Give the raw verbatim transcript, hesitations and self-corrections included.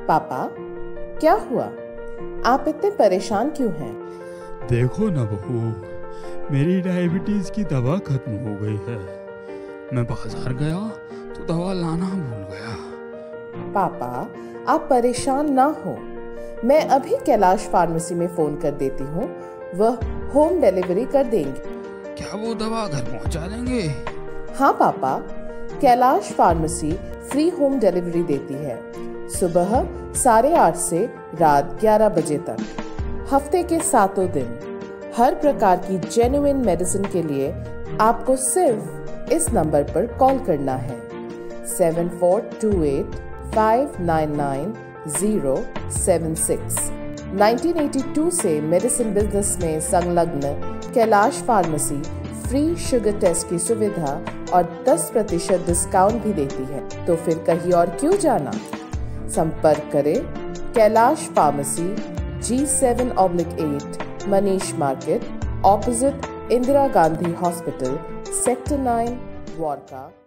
पापा, क्या हुआ? आप इतने परेशान क्यों हैं? देखो ना बहू, मेरी डायबिटीज की दवा खत्म हो गई है। मैं बाजार गया तो दवा लाना भूल गया। पापा, आप परेशान ना हो, मैं अभी कैलाश फार्मेसी में फोन कर देती हूँ, वह होम डिलीवरी कर देंगे। क्या वो दवा घर पहुँचा देंगे? हाँ पापा, Kailash pharmacy free home delivery देती है, सुबह साढ़े आठ से रात ग्यारह बजे तक, हफ्ते के सातों दिन। हर प्रकार की जेन्युइन मेडिसिन के लिए आपको सिर्फ इस नंबर पर कॉल करना है seven four two eight five nine nine zero seven six. Nineteen eighty two से मेडिसिन बिजनेस में संलग्न Kailash pharmacy free sugar test की सुविधा और दस प्रतिशत डिस्काउंट भी देती है, तो फिर कहीं और क्यों जाना? संपर्क करें Kailash pharmacy, G seven oblique eight, Manish market, opposite Indira Gandhi hospital, sector nine, Varca.